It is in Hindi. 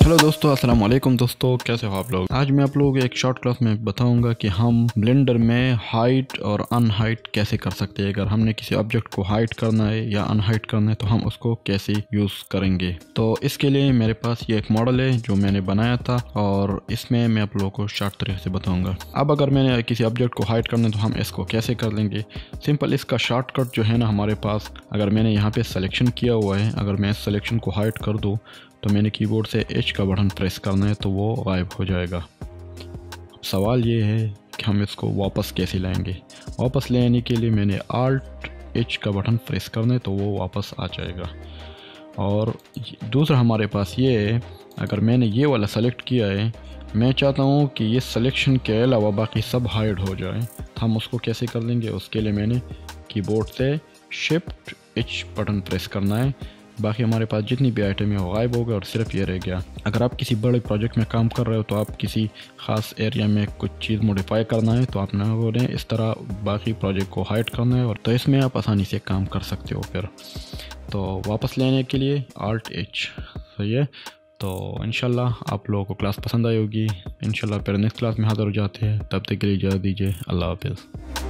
हेलो दोस्तों, अस्सलाम वालेकुम दोस्तों, कैसे हो आप लोग। आज मैं आप लोगों को एक शॉर्ट क्लास में बताऊंगा कि हम ब्लेंडर में हाइट और अनहाइट कैसे कर सकते हैं। अगर हमने किसी ऑब्जेक्ट को हाइट करना है या अनहाइट करना है तो हम उसको कैसे यूज़ करेंगे। तो इसके लिए मेरे पास ये एक मॉडल है जो मैंने बनाया था और इसमें मैं आप लोगों को शॉर्ट तरीके से बताऊँगा। अब अगर मैंने किसी ऑब्जेक्ट को हाइट करना है तो हम इसको कैसे कर लेंगे। सिंपल इसका शॉर्टकट जो है ना हमारे पास, अगर मैंने यहाँ पे सिलेक्शन किया हुआ है, अगर मैं इस सिलेक्शन को हाइट कर दूँ तो मैंने कीबोर्ड से H का बटन प्रेस करना है तो वो गायब हो जाएगा। अब सवाल ये है कि हम इसको वापस कैसे लाएंगे। वापस लेने के लिए मैंने Alt H का बटन प्रेस करना है तो वो वापस आ जाएगा। और दूसरा हमारे पास ये है, अगर मैंने ये वाला सेलेक्ट किया है, मैं चाहता हूँ कि ये सिलेक्शन के अलावा बाकी सब हाइड हो जाए, तो हम उसको कैसे कर लेंगे। उसके लिए मैंने कीबोर्ड से Shift H बटन प्रेस करना है। बाकी हमारे पास जितनी भी आइटम है वो गायब हो गया और सिर्फ ये रह गया। अगर आप किसी बड़े प्रोजेक्ट में काम कर रहे हो तो आप किसी ख़ास एरिया में कुछ चीज़ मॉडिफाई करना है तो आपने उन्हें इस तरह बाकी प्रोजेक्ट को हाइड करना है और तो इसमें आप आसानी से काम कर सकते हो। फिर तो वापस लेने के लिए Alt H सही है। तो इंशाल्लाह आप लोगों को क्लास पसंद आई होगी। इंशाल्लाह फिर नेक्स्ट क्लास में हाज़िर हो जाते हैं। तब तक के लिए इजाज़त दीजिए। अल्लाह हाफ़िज़।